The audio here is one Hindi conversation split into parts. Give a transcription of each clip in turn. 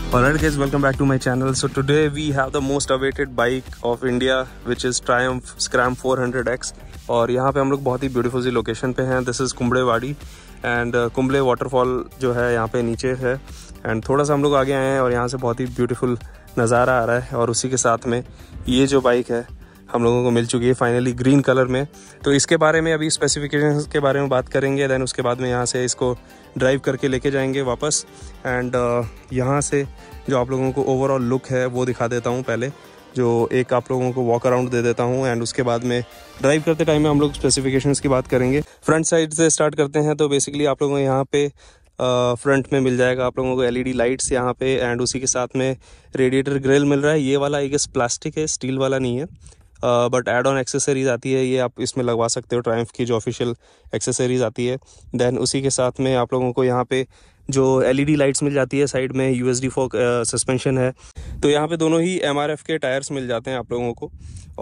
Alright guys, welcome back to my channel. So today we have the most awaited bike of India which is Triumph Scram 400X और यहाँ पे हम लोग बहुत ही ब्यूटीफुल सी लोकेशन पे हैं. This is Kumbadewadi and Kumble waterfall जो है यहाँ पे नीचे है एंड थोड़ा सा हम लोग आगे आए हैं और यहाँ से बहुत ही ब्यूटीफुल नज़ारा आ रहा है. और उसी के साथ में ये जो बाइक है हम लोगों को मिल चुकी है फाइनली ग्रीन कलर में. तो इसके बारे में अभी स्पेसिफिकेशंस के बारे में बात करेंगे, देन उसके बाद में यहाँ से इसको ड्राइव करके लेके जाएंगे वापस एंड यहाँ से जो आप लोगों को ओवरऑल लुक है वो दिखा देता हूँ. पहले जो एक आप लोगों को वॉक अराउंड दे देता हूँ एंड उसके बाद में ड्राइव करते टाइम में हम लोग स्पेसिफिकेशंस की बात करेंगे. फ्रंट साइड से स्टार्ट करते हैं. तो बेसिकली आप लोगों को यहाँ पे फ्रंट में मिल जाएगा आप लोगों को एलईडी लाइट्स यहाँ पे एंड उसी के साथ में रेडिएटर ग्रिल मिल रहा है. ये वाला एक प्लास्टिक है, स्टील वाला नहीं है, बट एड ऑन एक्सेसरीज आती है, ये आप इसमें लगवा सकते हो. ट्रायम्फ की जो ऑफिशियल एक्सेसरीज आती है. देन उसी के साथ में आप लोगों को यहाँ पे जो एलईडी लाइट्स मिल जाती है साइड में. यूएसडी फोक सस्पेंशन है. तो यहाँ पे दोनों ही एमआरएफ के टायर्स मिल जाते हैं आप लोगों को.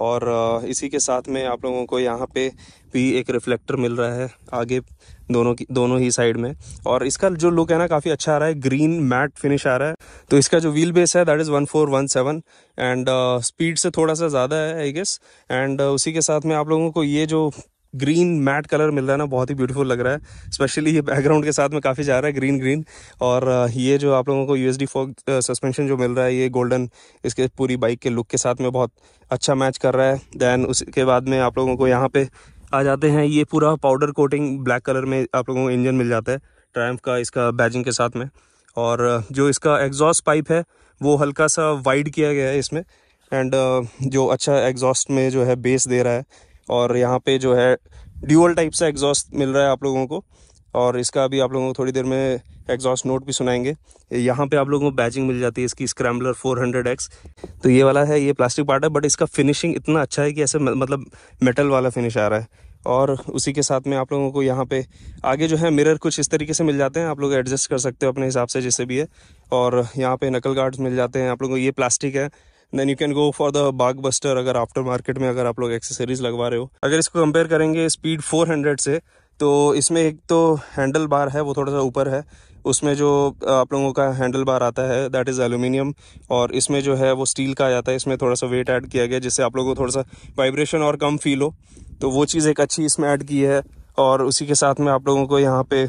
और इसी के साथ में आप लोगों को यहाँ पे भी एक रिफ्लेक्टर मिल रहा है आगे दोनों ही साइड में. और इसका जो लुक है ना काफ़ी अच्छा आ रहा है, ग्रीन मैट फिनिश आ रहा है. तो इसका जो व्हील बेस है दैट इज़ 1417 एंड स्पीड से थोड़ा सा ज़्यादा है आई गेस. एंड उसी के साथ में आप लोगों को ये जो ग्रीन मैट कलर मिल रहा है ना बहुत ही ब्यूटीफुल लग रहा है. स्पेशली ये बैकग्राउंड के साथ में काफ़ी जा रहा है ग्रीन. और ये जो आप लोगों को यूएसडी फोक सस्पेंशन जो मिल रहा है ये गोल्डन इसके पूरी बाइक के लुक के साथ में बहुत अच्छा मैच कर रहा है. देन उसके बाद में आप लोगों को यहाँ पे आ जाते हैं. ये पूरा पाउडर कोटिंग ब्लैक कलर में आप लोगों को इंजन मिल जाता है ट्रायम्फ का इसका बैजिंग के साथ में. और जो इसका एग्जॉस्ट पाइप है वो हल्का सा वाइड किया गया है इसमें एंड जो अच्छा एग्जॉस्ट में जो है बेस दे रहा है. और यहाँ पे जो है ड्यूअल टाइप से एग्जॉस्ट मिल रहा है आप लोगों को. और इसका अभी आप लोगों को थोड़ी देर में एग्जॉस्ट नोट भी सुनाएंगे. यहाँ पे आप लोगों को बैजिंग मिल जाती है इसकी स्क्रैम्बलर 400X. तो ये वाला है, ये प्लास्टिक पार्ट है बट इसका फिनिशिंग इतना अच्छा है कि ऐसे मतलब मेटल वाला फिनिश आ रहा है. और उसी के साथ में आप लोगों को यहाँ पे आगे जो है मिरर कुछ इस तरीके से मिल जाते हैं. आप लोग एडजस्ट कर सकते हो अपने हिसाब से जैसे भी है. और यहाँ पे नकल गार्ड्स मिल जाते हैं आप लोगों को. ये प्लास्टिक है. Then you can go for the bug buster अगर आफ्टर मार्केट में अगर आप लोग एक्सेसरीज लगवा रहे हो. अगर इसको कंपेयर करेंगे स्पीड 400 से तो इसमें एक तो हैंडल बार है वो थोड़ा सा ऊपर है. उसमें जो आप लोगों का हैंडल बार आता है दैट इज़ एल्यूमिनियम और इसमें जो है वो स्टील का आ जाता है. इसमें थोड़ा सा वेट ऐड किया गया जिससे आप लोगों को थोड़ा सा वाइब्रेशन और कम फील हो. तो वो चीज़ एक अच्छी इसमें ऐड की है. और उसी के साथ में आप लोगों को यहाँ पे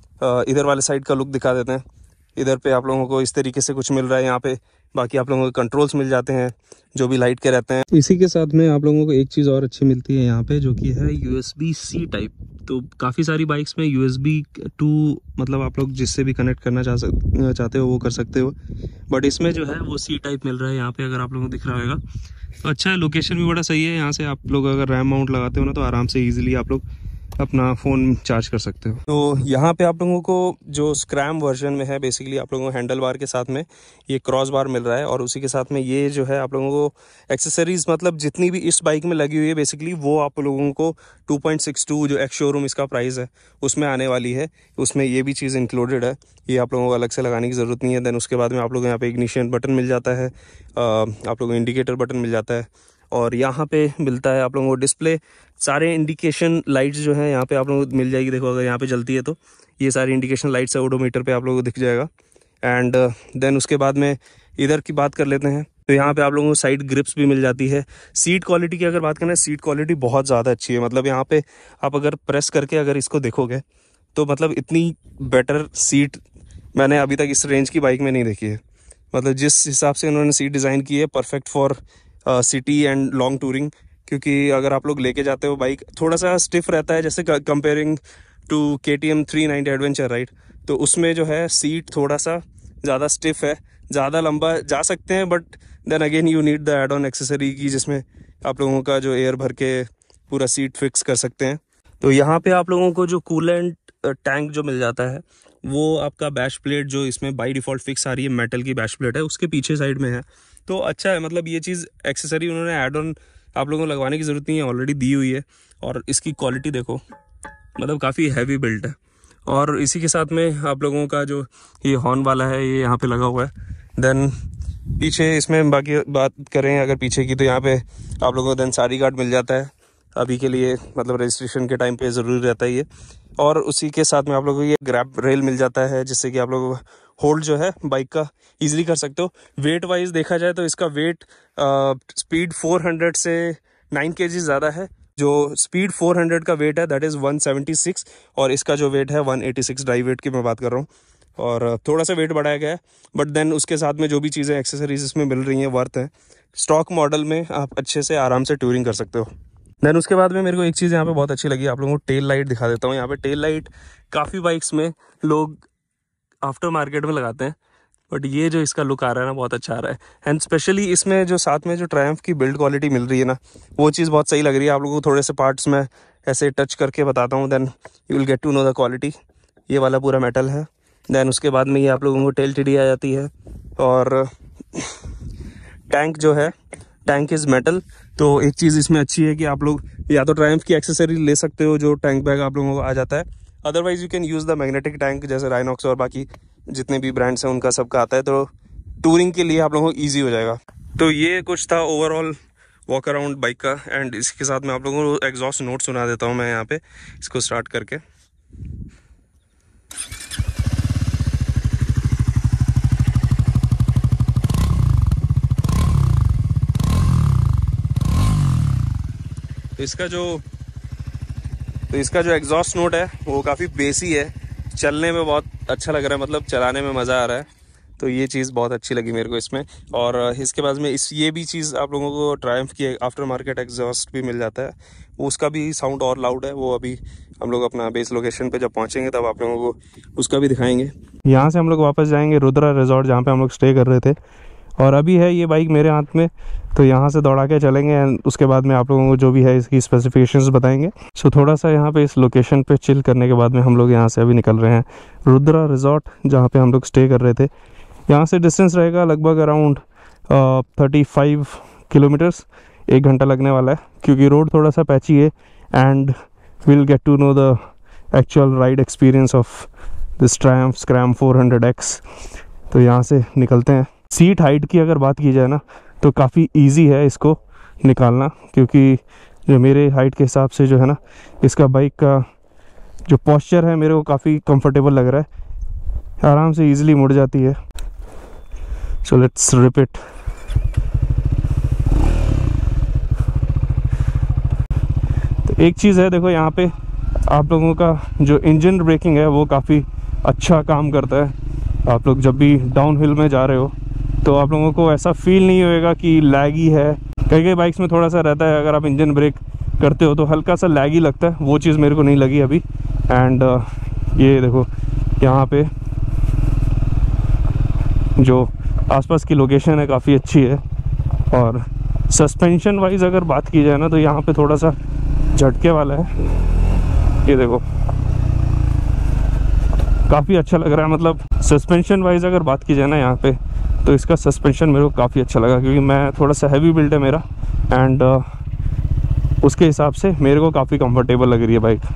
इधर वाले साइड का लुक दिखा देते हैं. इधर पे आप लोगों को इस तरीके से कुछ मिल रहा है यहाँ पे. बाकी आप लोगों को कंट्रोल्स मिल जाते हैं जो भी लाइट के रहते हैं. इसी के साथ में आप लोगों को एक चीज़ और अच्छी मिलती है यहाँ पे जो कि है USB-C टाइप. तो काफ़ी सारी बाइक्स में USB to मतलब आप लोग जिससे भी कनेक्ट करना चाहते हो वो कर सकते हो. बट इसमें जो है वो C टाइप मिल रहा है यहाँ पे अगर आप लोगों को दिख रहा होगा. तो अच्छा है, लोकेशन भी बड़ा सही है. यहाँ से आप लोग अगर रैम माउंट लगाते हो ना तो आराम से ईजिली आप लोग अपना फ़ोन चार्ज कर सकते हो. तो यहाँ पे आप लोगों को जो स्क्रैम वर्जन में है बेसिकली आप लोगों को हैंडल बार के साथ में ये क्रॉस बार मिल रहा है. और उसी के साथ में ये जो है आप लोगों को एक्सेसरीज मतलब जितनी भी इस बाइक में लगी हुई है बेसिकली वो आप लोगों को 2.62 जो एक्स शोरूम इसका प्राइस है उसमें आने वाली है. उसमें ये भी चीज़ इंक्लूडेड है. ये आप लोगों को अलग से लगाने की ज़रूरत नहीं है. देन उसके बाद में आप लोगों को यहाँ पे इग्निशन बटन मिल जाता है, आप लोगों को इंडिकेटर बटन मिल जाता है. और यहाँ पे मिलता है आप लोगों को डिस्प्ले. सारे इंडिकेशन लाइट्स जो हैं यहाँ पे आप लोगों को मिल जाएगी. देखो अगर यहाँ पे जलती है तो ये सारी इंडिकेशन लाइट्स है ओडोमीटर पे आप लोगों को दिख जाएगा. एंड देन उसके बाद में इधर की बात कर लेते हैं. तो यहाँ पे आप लोगों को साइड ग्रिप्स भी मिल जाती है. सीट क्वालिटी की अगर बात करें सीट क्वालिटी बहुत ज़्यादा अच्छी है. मतलब यहाँ पे आप अगर प्रेस करके अगर इसको देखोगे तो मतलब इतनी बेटर सीट मैंने अभी तक इस रेंज की बाइक में नहीं देखी है. मतलब जिस हिसाब से उन्होंने सीट डिज़ाइन की है perfect for city and long touring. क्योंकि अगर आप लोग लेके जाते हो बाइक थोड़ा सा स्टिफ रहता है जैसे comparing to KTM 390 adventure ride. तो उसमें जो है सीट थोड़ा सा ज़्यादा स्टिफ है. ज़्यादा लंबा जा सकते हैं but then again you need the add on accessory की जिसमें आप लोगों का जो एयर भर के पूरा सीट फिक्स कर सकते हैं. तो यहाँ पे आप लोगों को जो कूलेंट टैंक जो मिल जाता है वो आपका बैश प्लेट जो इसमें बाई डिफ़ॉल्ट फिक्स आ रही है मेटल की बैश प्लेट है उसके पीछे साइड में है. तो अच्छा है, मतलब ये चीज़ एक्सेसरी उन्होंने ऐड ऑन आप लोगों को लगवाने की ज़रूरत नहीं है, ऑलरेडी दी हुई है. और इसकी क्वालिटी देखो मतलब काफ़ी हैवी बिल्ट है. और इसी के साथ में आप लोगों का जो ये हॉर्न वाला है ये यहाँ पे लगा हुआ है. देन पीछे इसमें बाकी बात करें अगर पीछे की तो यहाँ पे आप लोगों को देन सारी गार्ड मिल जाता है अभी के लिए. मतलब रजिस्ट्रेशन के टाइम पे ज़रूरी रहता है ये. और उसी के साथ में आप लोगों को ये ग्रैब रेल मिल जाता है जिससे कि आप लोगों को होल्ड जो है बाइक का ईजिली कर सकते हो। वेट वाइज देखा जाए तो इसका वेट स्पीड 400 से 9 kg ज़्यादा है। जो स्पीड 400 का वेट है दैट इज़ 176 और इसका जो वेट है 186 ड्राई वेट की मैं बात कर रहा हूँ। और थोड़ा सा वेट बढ़ाया गया है, बट देन उसके साथ में जो भी चीज़ें एक्सेसरीज इसमें मिल रही हैं वर्थ है। स्टॉक मॉडल में आप अच्छे से आराम से टूरिंग कर सकते हो। देन उसके बाद में मेरे को एक चीज़ यहाँ पे बहुत अच्छी लगी, आप लोगों को टेल लाइट दिखा देता हूँ। यहाँ पे टेल लाइट काफ़ी बाइक्स में लोग आफ्टर मार्केट में लगाते हैं, बट ये जो इसका लुक आ रहा है ना बहुत अच्छा आ रहा है। एंड स्पेशली इसमें जो साथ में जो ट्रायम्फ की बिल्ड क्वालिटी मिल रही है ना, वो चीज़ बहुत सही लग रही है। आप लोगों को थोड़े से पार्ट्स में ऐसे टच करके बताता हूँ, then you will get to know the quality. ये वाला पूरा मेटल है। देन उसके बाद में ये आप लोगों को टेल टीडी आ जाती है। और टैंक जो है, टैंक इज़ मेटल। तो एक चीज़ इसमें अच्छी है कि आप लोग या तो ट्रायम्फ की एक्सेसरी ले सकते हो जो टैंक बैग आप लोगों को आ जाता है, otherwise you can use the magnetic tank जैसे राइनॉक्स और बाकी जितने भी ब्रांड्स हैं उनका सबका आता है। तो टूरिंग के लिए आप लोगों को ईजी हो जाएगा। तो ये कुछ था ओवरऑल वॉक अराउंड बाइक का। एंड इसके साथ मैं आप लोगों को एग्जॉस्ट नोट सुना देता हूँ मैं यहाँ पे इसको स्टार्ट करके। तो इसका जो एग्जॉस्ट नोट है वो काफ़ी बेसी है, चलने में बहुत अच्छा लग रहा है, मतलब चलाने में मज़ा आ रहा है। तो ये चीज़ बहुत अच्छी लगी मेरे को इसमें। और इसके बाद में ये भी चीज़ आप लोगों को ट्रायम्फ की आफ्टर मार्केट एग्जॉस्ट भी मिल जाता है, उसका भी साउंड और लाउड है। वो अभी हम लोग अपना बेस लोकेशन पे जब पहुंचेंगे तब आप लोगों को उसका भी दिखाएंगे। यहाँ से हम लोग वापस जाएंगे रुद्रा रिजॉर्ट जहाँ पे हम लोग स्टे कर रहे थे। और अभी है ये बाइक मेरे हाथ में, तो यहाँ से दौड़ा के चलेंगे एंड उसके बाद में आप लोगों को जो भी है इसकी स्पेसिफिकेशंस बताएंगे। सो थोड़ा सा यहाँ पे इस लोकेशन पे चिल करने के बाद में हम लोग यहाँ से अभी निकल रहे हैं रुद्रा रिजॉर्ट जहाँ पे हम लोग स्टे कर रहे थे। यहाँ से डिस्टेंस रहेगा लगभग अराउंड 35 किलोमीटर्स। 1 घंटा लगने वाला है क्योंकि रोड थोड़ा सा पैची है। And will get to know the actual ride experience of this Triumph Scram 400X। तो यहाँ से निकलते हैं। सीट हाइट की अगर बात की जाए ना तो काफ़ी इजी है इसको निकालना, क्योंकि जो मेरे हाइट के हिसाब से जो है ना इसका बाइक का जो पोस्चर है मेरे को काफ़ी कंफर्टेबल लग रहा है, आराम से इजीली मुड़ जाती है। So let's rip it. तो एक चीज़ है, देखो यहाँ पे आप लोगों का जो इंजन ब्रेकिंग है वो काफ़ी अच्छा काम करता है। आप लोग जब भी डाउन हिल में जा रहे हो तो आप लोगों को ऐसा फील नहीं होएगा कि लैगी है। कई बाइक्स में थोड़ा सा रहता है, अगर आप इंजन ब्रेक करते हो तो हल्का सा लैगी लगता है, वो चीज़ मेरे को नहीं लगी अभी। एंड ये देखो यहाँ पे जो आसपास की लोकेशन है काफ़ी अच्छी है। और सस्पेंशन वाइज अगर बात की जाए ना तो यहाँ पे थोड़ा सा झटके वाला है, ये देखो काफ़ी अच्छा लग रहा है। मतलब सस्पेंशन वाइज अगर बात की जाए ना यहाँ पे तो इसका सस्पेंशन मेरे को काफ़ी अच्छा लगा, क्योंकि मैं थोड़ा सा हैवी बिल्ड है मेरा एंड उसके हिसाब से मेरे को काफ़ी कंफर्टेबल लग रही है बाइक।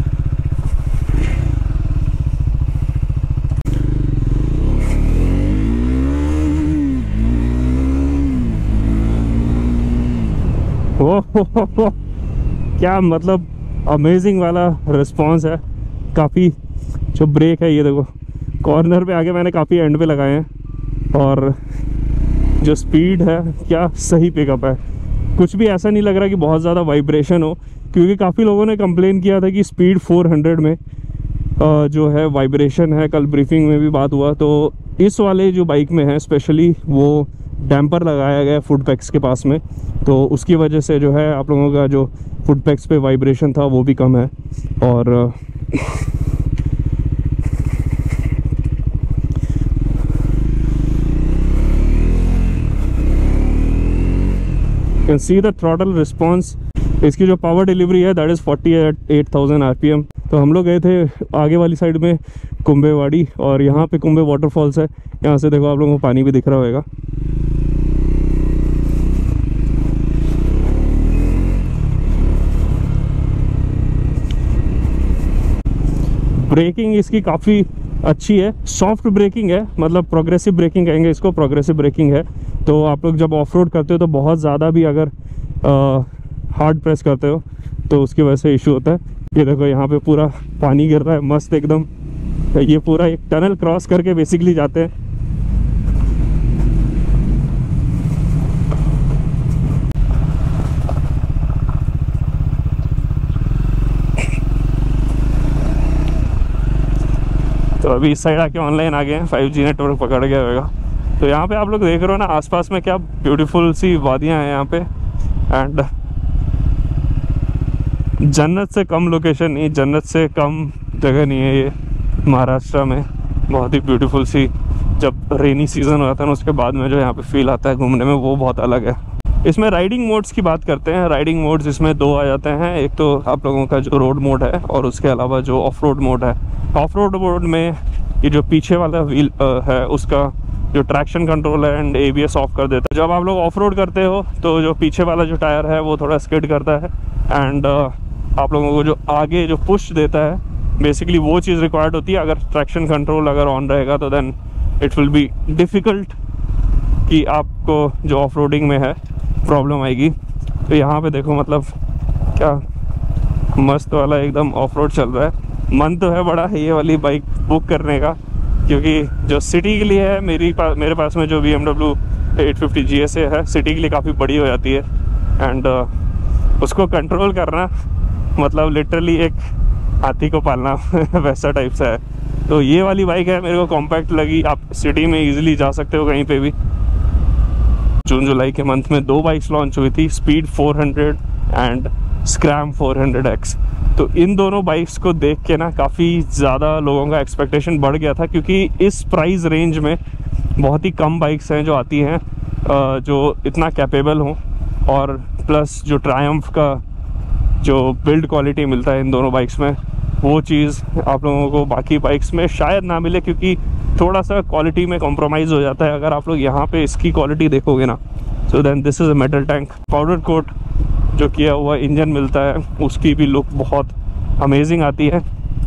ओह क्या मतलब अमेजिंग वाला रिस्पॉन्स है। काफ़ी जो ब्रेक है ये देखो कॉर्नर पे आके मैंने काफ़ी एंड पे लगाए हैं, और जो स्पीड है क्या सही पिकअप है। कुछ भी ऐसा नहीं लग रहा कि बहुत ज़्यादा वाइब्रेशन हो, क्योंकि काफ़ी लोगों ने कंप्लेन किया था कि स्पीड 400 में जो है वाइब्रेशन है। कल ब्रीफिंग में भी बात हुआ, तो इस वाले जो बाइक में है स्पेशली वो डैम्पर लगाया गया फुट पैक्स के पास में, तो उसकी वजह से जो है आप लोगों का जो फुट पैक्स पे वाइब्रेशन था वो भी कम है। और can see the throttle response. इसकी जो पावर डिलीवरी है दैट इज़ 48,000 RPM। तो हम लोग गए थे आगे वाली साइड में कुंभेवाड़ी, और यहाँ पे कुंभे वाटरफॉल्स है। यहाँ से देखो आप लोगों को पानी भी दिख रहा होगा। ब्रेकिंग इसकी काफ़ी अच्छी है, सॉफ्ट ब्रेकिंग है, मतलब प्रोग्रेसिव ब्रेकिंग कहेंगे इसको, प्रोग्रेसिव ब्रेकिंग है। तो आप लोग जब ऑफ रोड करते हो तो बहुत ज़्यादा भी अगर हार्ड प्रेस करते हो तो उसकी वजह से इशू होता है। ये देखो यहाँ पे पूरा पानी गिर रहा है मस्त एकदम। ये पूरा एक टनल क्रॉस करके बेसिकली जाते हैं। तो अभी इस साइड आके ऑनलाइन आ गए हैं, 5G नेटवर्क पकड़ गया होगा। तो यहाँ पे आप लोग देख रहे हो ना आसपास में क्या ब्यूटीफुल सी वादियाँ हैं यहाँ पे। एंड जन्नत से कम लोकेशन नहीं, जन्नत से कम जगह नहीं है ये महाराष्ट्र में। बहुत ही ब्यूटीफुल सी, जब रेनी सीज़न होता है ना उसके बाद में जो यहाँ पे फील आता है घूमने में, वो बहुत अलग है। इसमें राइडिंग मोड्स की बात करते हैं। राइडिंग मोड्स इसमें दो आ जाते हैं। एक तो आप लोगों का जो रोड मोड है और उसके अलावा जो ऑफ रोड मोड है। ऑफ रोड मोड में ये जो पीछे वाला व्हील है उसका जो ट्रैक्शन कंट्रोल है एंड ABS ऑफ कर देता है। जब आप लोग ऑफ रोड करते हो तो जो पीछे वाला जो टायर है वो थोड़ा स्किड करता है एंड आप लोगों को जो आगे जो पुश देता है बेसिकली वो चीज़ रिक्वायर्ड होती है। अगर ट्रैक्शन कंट्रोल अगर ऑन रहेगा तो then it will be difficult कि आपको जो ऑफ रोडिंग में है प्रॉब्लम आएगी। तो यहाँ पे देखो मतलब क्या मस्त वाला एकदम ऑफ रोड चल रहा है। मन तो है बड़ा ये वाली बाइक बुक करने का, क्योंकि जो सिटी के लिए है मेरे पास में जो BMW 850 GSA है सिटी के लिए काफ़ी बड़ी हो जाती है एंड उसको कंट्रोल करना मतलब लिटरली एक हाथी को पालना वैसा टाइप सा है। तो ये वाली बाइक है, मेरे को कॉम्पैक्ट लगी। आप सिटी में इजीली जा सकते हो कहीं पे भी। जून जुलाई के मंथ में 2 बाइक्स लॉन्च हुई थी, स्पीड 400 एंड स्क्रैम 400X। तो इन दोनों बाइक्स को देख के ना काफ़ी ज़्यादा लोगों का एक्सपेक्टेशन बढ़ गया था, क्योंकि इस प्राइस रेंज में बहुत ही कम बाइक्स हैं जो आती हैं जो इतना कैपेबल हों, और प्लस जो ट्रायम्फ का जो बिल्ड क्वालिटी मिलता है इन दोनों बाइक्स में वो चीज़ आप लोगों को बाकी बाइक्स में शायद ना मिले, क्योंकि थोड़ा सा क्वालिटी में कॉम्प्रोमाइज़ हो जाता है। अगर आप लोग यहाँ पे इसकी क्वालिटी देखोगे ना, so then this is a metal tank, powder coat जो किया हुआ इंजन मिलता है, उसकी भी लुक बहुत अमेजिंग आती है।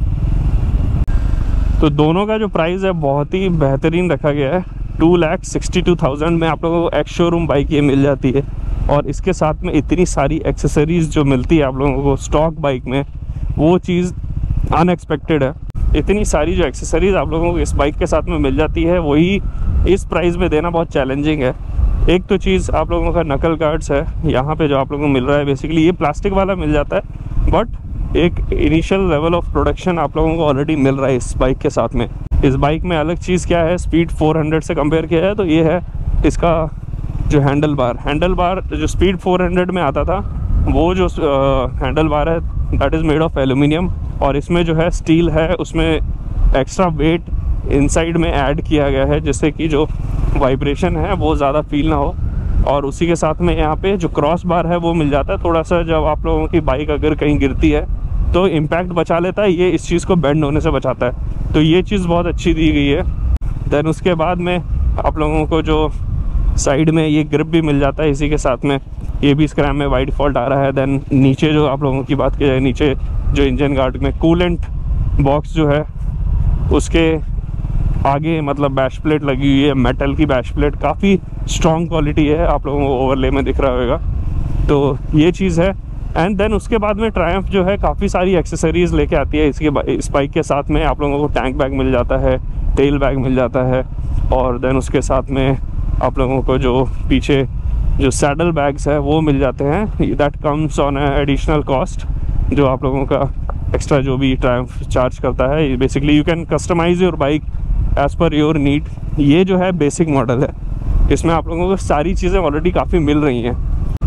तो दोनों का जो प्राइस है बहुत ही बेहतरीन रखा गया है। 2,62,000 में आप लोगों को एक्स शोरूम बाइक ये मिल जाती है, और इसके साथ में इतनी सारी एक्सेसरीज़ जो मिलती है आप लोगों को स्टॉक बाइक में, वो चीज़ अनएक्सपेक्टेड है। इतनी सारी जो एक्सेसरीज़ आप लोगों को इस बाइक के साथ में मिल जाती है, वही इस प्राइस में देना बहुत चैलेंजिंग है। एक तो चीज़ आप लोगों का नकल गार्ड्स है यहाँ पे जो आप लोगों को मिल रहा है, बेसिकली ये प्लास्टिक वाला मिल जाता है, बट एक इनिशियल लेवल ऑफ प्रोडक्शन आप लोगों को ऑलरेडी मिल रहा है इस बाइक के साथ में। इस बाइक में अलग चीज़ क्या है, स्पीड 400 से कंपेयर किया है तो ये है इसका जो हैंडल बार जो स्पीड 400 में आता था, वो जो हैंडल बार है that is made of aluminium, और इसमें जो है स्टील है, उसमें एक्स्ट्रा वेट इनसाइड में ऐड किया गया है जिससे कि जो वाइब्रेशन है वो ज़्यादा फील ना हो। और उसी के साथ में यहाँ पे जो क्रॉस बार है वो मिल जाता है, थोड़ा सा जब आप लोगों की बाइक अगर कहीं गिरती है तो इम्पैक्ट बचा लेता है, ये इस चीज़ को बेंड होने से बचाता है। तो ये चीज़ बहुत अच्छी दी गई है। देन उसके बाद में आप लोगों को जो साइड में ये ग्रिप भी मिल जाता है इसी के साथ में, ये भी स्क्रैम में बाय डिफ़ॉल्ट आ रहा है। देन नीचे जो आप लोगों की बात की जाए, नीचे जो इंजन गार्ड में कूलेंट बॉक्स जो है उसके आगे मतलब बैश प्लेट लगी हुई है, मेटल की बैश प्लेट, काफ़ी स्ट्रॉन्ग क्वालिटी है, आप लोगों को ओवरले में दिख रहा होगा। तो ये चीज़ है। एंड देन उसके बाद में ट्रायम्फ जो है काफ़ी सारी एक्सेसरीज़ लेके आती है इस बाइक के साथ में। आप लोगों को टैंक बैग मिल जाता है, टेल बैग मिल जाता है, और देन उसके साथ में आप लोगों को जो पीछे जो सैडल बैग्स है वो मिल जाते हैं। That comes on additional cost, जो आप लोगों का एक्स्ट्रा जो भी ट्रायम्फ चार्ज करता है। Basically you can customise your bike as per your need. ये जो है बेसिक मॉडल है, इसमें आप लोगों को सारी चीज़ें ऑलरेडी काफ़ी मिल रही हैं।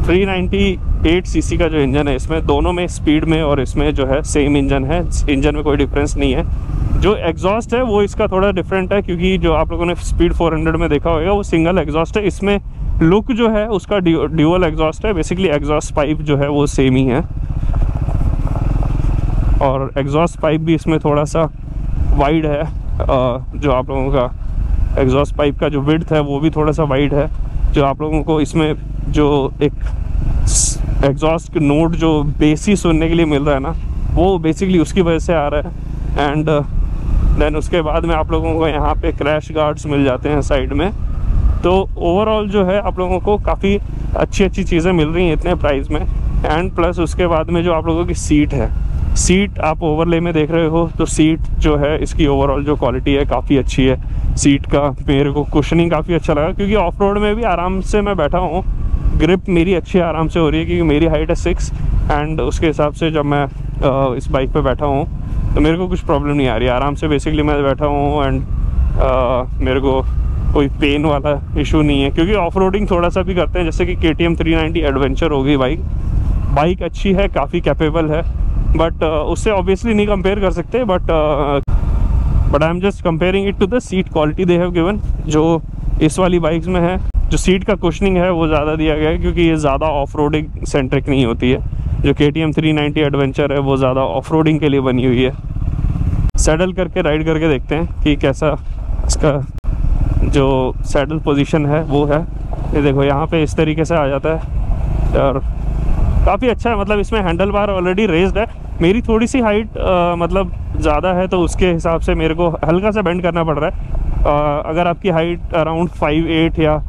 398 सीसी का जो इंजन है इसमें, दोनों में स्पीड में और इसमें जो है सेम इंजन है, इंजन में कोई डिफरेंस नहीं है। जो एग्जॉस्ट है वो इसका थोड़ा डिफरेंट है, क्योंकि जो आप लोगों ने स्पीड 400 में देखा होगा वो सिंगल एग्जॉस्ट है। इसमें लुक जो है उसका ड्यूअल एग्जॉस्ट है। बेसिकली एग्जॉस्ट पाइप जो है वो सेम ही है, और एग्जॉस्ट पाइप भी इसमें थोड़ा सा वाइड है। जो आप लोगों का एग्जॉस्ट पाइप का जो विड्थ है वो भी थोड़ा सा वाइड है। जो आप लोगों को इसमें जो एक एग्जॉस्ट नोट जो बेसी सुनने के लिए मिल रहा है ना, वो बेसिकली उसकी वजह से आ रहा है। एंड देन उसके बाद में आप लोगों को यहाँ पे क्रैश गार्ड्स मिल जाते हैं साइड में। तो ओवरऑल जो है आप लोगों को काफ़ी अच्छी चीज़ें मिल रही हैं इतने प्राइस में। एंड प्लस उसके बाद में जो आप लोगों की सीट है, सीट आप ओवरले में देख रहे हो तो सीट जो है इसकी ओवरऑल जो क्वालिटी है काफ़ी अच्छी है। सीट का मेरे को कुशनिंग काफ़ी अच्छा लगा, क्योंकि ऑफ रोड में भी आराम से मैं बैठा हूँ। ग्रिप मेरी अच्छी आराम से हो रही है, क्योंकि मेरी हाइट है 6 एंड उसके हिसाब से जब मैं इस बाइक पे बैठा हूँ तो मेरे को कुछ प्रॉब्लम नहीं आ रही, आराम से बेसिकली मैं बैठा हूँ। एंड मेरे को कोई पेन वाला इशू नहीं है, क्योंकि ऑफ रोडिंग थोड़ा सा भी करते हैं, जैसे कि KTM 390 एडवेंचर हो गई। बाइक अच्छी है, काफ़ी कैपेबल है, बट उससे ऑब्वियसली नहीं कंपेयर कर सकते। But I am just comparing it to the seat quality they have given, जो इस वाली बाइक्स में है। जो सीट का कुशनिंग है वो ज़्यादा दिया गया है, क्योंकि ये ज़्यादा ऑफ रोडिंग सेंट्रिक नहीं होती है। जो KTM 390 एडवेंचर है वो ज़्यादा ऑफ रोडिंग के लिए बनी हुई है। सैडल करके राइड करके देखते हैं कि कैसा इसका जो सैडल पोजीशन है वो है। ये देखो यहाँ पे इस तरीके से आ जाता है और काफ़ी अच्छा है। मतलब इसमें हैंडल बार ऑलरेडी रेज्ड है। मेरी थोड़ी सी हाइट मतलब ज़्यादा है, तो उसके हिसाब से मेरे को हल्का सा बेंड करना पड़ रहा है। अगर आपकी हाइट अराउंड 5'8" या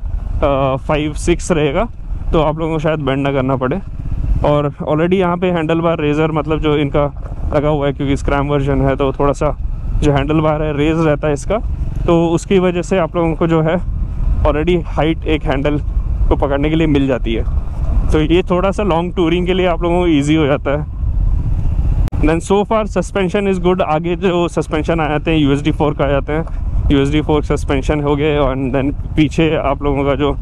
5'6" रहेगा तो आप लोगों को शायद बेंड ना करना पड़े। और ऑलरेडी यहाँ पे हैंडल बार रेजर मतलब जो इनका लगा हुआ है, क्योंकि स्क्रैम वर्जन है तो थोड़ा सा जो हैंडल बार है रेज रहता है इसका, तो उसकी वजह से आप लोगों को जो है ऑलरेडी हाइट एक हैंडल को पकड़ने के लिए मिल जाती है। तो ये थोड़ा सा लॉन्ग टूरिंग के लिए आप लोगों को ईजी हो जाता है। Then so far suspension is good. आगे जो सस्पेंशन आ जाते हैं USD 4 का आ जाते हैं, USD 4 सस्पेंशन हो गए। और देन पीछे आप लोगों का जो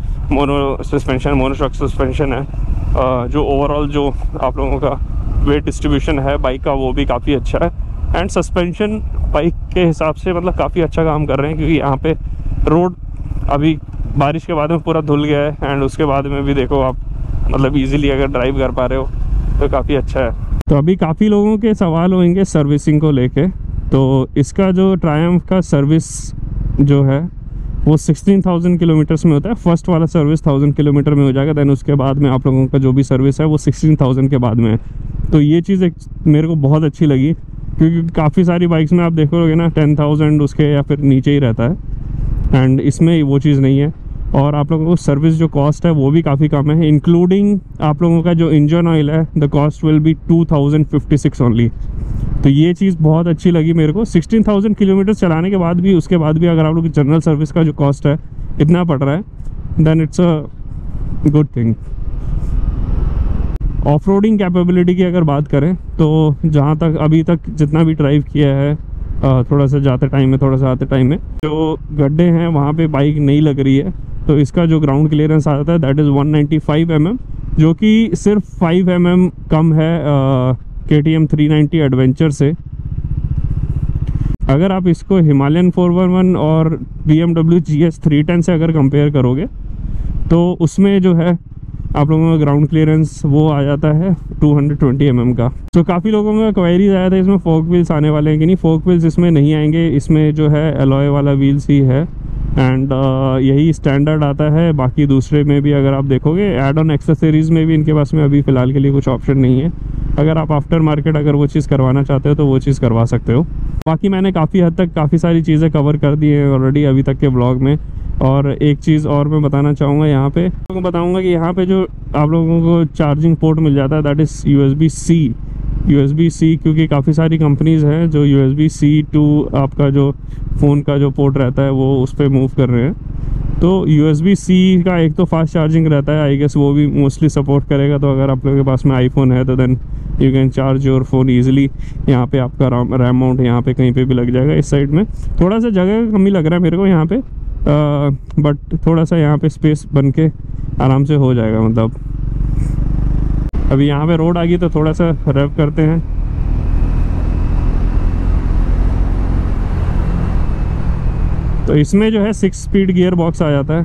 मोनोशॉक सस्पेंशन है, जो ओवरऑल जो आप लोगों का वेट डिस्ट्रीब्यूशन है बाइक का वो भी काफ़ी अच्छा है। एंड सस्पेंशन बाइक के हिसाब से मतलब काफ़ी अच्छा काम कर रहे हैं, क्योंकि यहाँ पे रोड अभी बारिश के बाद में पूरा धुल गया है। एंड उसके बाद में भी देखो आप मतलब इजीली अगर ड्राइव कर पा रहे हो तो काफ़ी अच्छा है। तो अभी काफ़ी लोगों के सवाल होंगे सर्विसिंग को लेके। तो इसका जो ट्रायम्फ का सर्विस जो है वो 16,000 किलोमीटर्स में होता है। फर्स्ट वाला सर्विस 1000 किलोमीटर में हो जाएगा। देन उसके बाद में आप लोगों का जो भी सर्विस है वो 16,000 के बाद में है। तो ये चीज़ एक मेरे को बहुत अच्छी लगी, क्योंकि काफ़ी सारी बाइक्स में आप देखोगे ना 10,000 उसके या फिर नीचे ही रहता है। एंड इसमें वो चीज़ नहीं है। और आप लोगों को सर्विस जो कॉस्ट है वो भी काफ़ी कम है। इंक्लूडिंग आप लोगों का जो इंजन ऑयल है, the cost will be 2056 only. तो ये चीज़ बहुत अच्छी लगी मेरे को। 16,000 किलोमीटर चलाने के बाद भी, उसके बाद भी अगर आप लोग की जनरल सर्विस का जो कॉस्ट है इतना पड़ रहा है, then it's a good thing. Off roading capability की अगर बात करें तो जहाँ तक अभी तक जितना भी ड्राइव किया है, थोड़ा सा जाते टाइम में थोड़ा सा आते टाइम में जो गड्ढे हैं वहाँ पे बाइक नहीं लग रही है। तो इसका जो ग्राउंड क्लियरेंस आता है दैट इज़ 195 mm, जो कि सिर्फ 5 mm कम है KTM 390 एडवेंचर से। अगर आप इसको हिमालयन 411 और BMW GS 310 से अगर कंपेयर करोगे तो उसमें जो है आप लोगों का ग्राउंड क्लियरेंस वो आ जाता है 220 mm का। तो काफ़ी लोगों का क्वेरीज आया था इसमें फोक व्हील्स आने वाले हैं कि नहीं। फोक व्हील्स इसमें नहीं आएंगे, इसमें जो है एलॉय वाला व्हील्स ही है। एंड यही स्टैंडर्ड आता है। बाकी दूसरे में भी अगर आप देखोगे एड ऑन एक्सेसरीज़ में भी इनके पास में अभी फ़िलहाल के लिए कुछ ऑप्शन नहीं है। अगर आप आफ्टर मार्केट अगर वो चीज़ करवाना चाहते हो तो वो चीज़ करवा सकते हो। बाकी मैंने काफ़ी हद तक काफ़ी सारी चीज़ें कवर कर दी है ऑलरेडी अभी तक के ब्लॉग में। और एक चीज़ और मैं बताना चाहूँगा, यहाँ पे आपको बताऊँगा कि यहाँ पे जो आप लोगों को चार्जिंग पोर्ट मिल जाता है दैट इज़ USB-C, क्योंकि काफ़ी सारी कंपनीज़ हैं जो USB-C टू आपका जो फ़ोन का जो पोर्ट रहता है वो उस पर मूव कर रहे हैं। तो USB-C का एक तो फास्ट चार्जिंग रहता है, आई गेस वो भी मोस्टली सपोर्ट करेगा। तो अगर आप लोगों के पास में आईफोन है तो then you can charge your phone easily. यहाँ पे आपका रैम माउंट यहाँ पे कहीं पे भी लग जाएगा। इस साइड में थोड़ा सा जगह का कमी लग रहा है मेरे को यहाँ पे, बट थोड़ा सा यहाँ पे स्पेस बन के आराम से हो जाएगा। मतलब अभी यहाँ पे रोड आ गई तो थोड़ा सा रेव करते हैं। तो इसमें जो है 6 स्पीड गियर बॉक्स आ जाता है।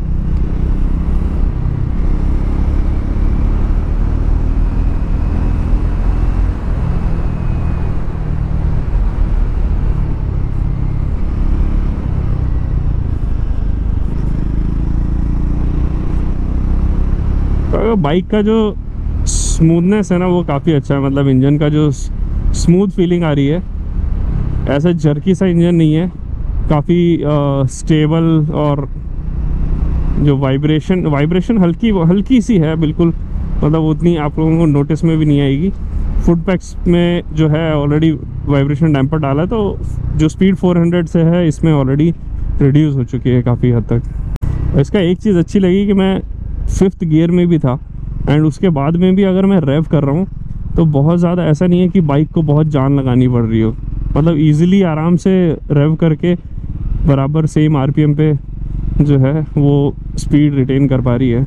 तो बाइक का जो स्मूथनेस है ना वो काफ़ी अच्छा है। मतलब इंजन का जो स्मूथ फीलिंग आ रही है, ऐसा जर्की सा इंजन नहीं है, काफ़ी स्टेबल। और जो वाइब्रेशन हल्की सी है बिल्कुल, मतलब उतनी आप लोगों को नोटिस में भी नहीं आएगी। फुट पैक्स में जो है ऑलरेडी वाइब्रेशन डैम्पर डाला है, तो जो स्पीड 400 से है इसमें ऑलरेडी रिड्यूस हो चुकी है काफ़ी हद तक। इसका एक चीज़ अच्छी लगी कि मैं 5th गियर में भी था एंड उसके बाद में भी अगर मैं रेव कर रहा हूँ तो बहुत ज़्यादा ऐसा नहीं है कि बाइक को बहुत जान लगानी पड़ रही हो, मतलब ईज़िली आराम से रेव करके बराबर सेम RPM पे जो है वो स्पीड रिटेन कर पा रही है।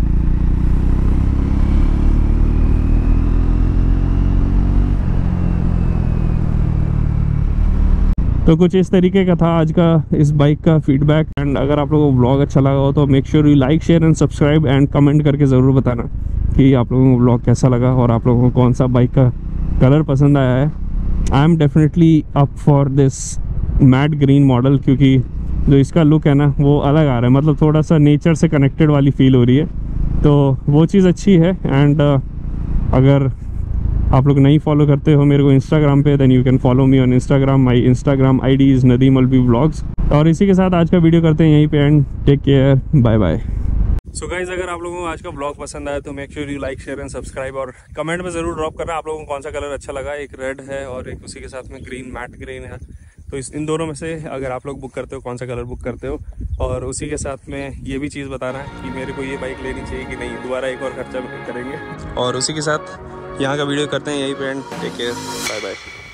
तो कुछ इस तरीके का था आज का इस बाइक का फीडबैक। एंड अगर आप लोगों को ब्लॉग अच्छा लगा हो तो make sure you like, share and subscribe and comment करके ज़रूर बताना कि आप लोगों को ब्लॉग कैसा लगा और आप लोगों को कौन सा बाइक का कलर पसंद आया है। I am definitely up for this matte green model, क्योंकि जो इसका लुक है ना वो अलग आ रहा है, मतलब थोड़ा सा नेचर से कनेक्टेड वाली फील हो रही है, तो वो चीज़ अच्छी है। एंड अगर आप लोग नहीं फॉलो करते हो मेरे को इंस्टाग्राम पे, then you can follow me on Instagram. My Instagram ID is Nadeem Alvi vlogs. और इसी के साथ आज का वीडियो करते हैं यहीं पे and take care, bye bye. So guys, अगर आप लोगों को आज का ब्लॉग पसंद आया तो make sure you like, share and subscribe और कमेंट में ज़रूर ड्रॉप करना आप लोगों को कौन सा कलर अच्छा लगा। एक रेड है और एक उसी के साथ में ग्रीन, मैट ग्रीन है, तो इन दोनों में से अगर आप लोग बुक करते हो कौन सा कलर बुक करते हो। और उसी के साथ में ये भी चीज़ बताना है कि मेरे को ये बाइक लेनी चाहिए कि नहीं, दोबारा एक और खर्चा करेंगे। और उसी के साथ यहाँ का वीडियो करते हैं यहीं पे and take care, bye bye.